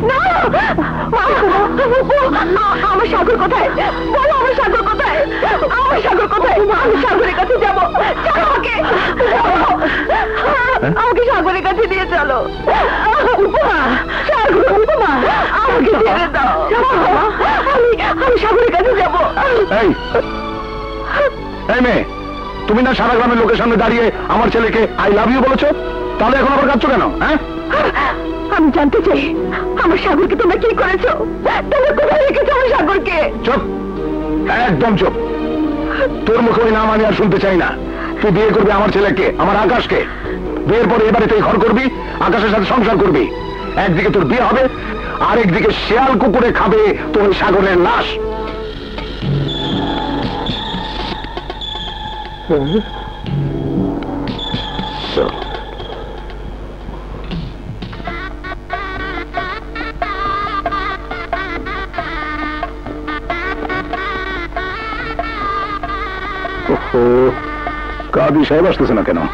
আমার সাগর কোথায়? বলো আমার সাগর কোথায়? আমার সাগর কোথায়? আমি সাগরের কাছে যাবো। আমাকে সাগরের কাছে নিয়ে চলো। উপমা, সাগর, উপমা, আমাকে ছেড়ে দাও। আমি সাগরের কাছে যাবো। এই মেয়ে, তুমি না সারা গ্রামের লোকের সামনে দাঁড়িয়ে আমার ছেলেকে আই লাভ ইউ বলেছো, তাহলে এখন আবার কাঁদছো কেন? হ্যাঁ, আমি জানতে চাই আমার সাগরকে তোমরা কি করেছো? তোমরা কোথায় রেখেছো আমার সাগরকে? চুপ, একদম চুপ। তোর মুখে ওই নাম আমি আর শুনতে চাই না। তুই বিয়ে করবি আমার ছেলেকে, আমার আকাশকে। বিয়ের পরে এবারে তুই ঘর করবি, আকাশের সাথে সংসার করবি। একদিকে তোর বিয়ে হবে, আর একদিকে শেয়াল কুকুরে খাবে তোর সাগরের লাশ। কাদি সাহেব আসতেছে না কেন?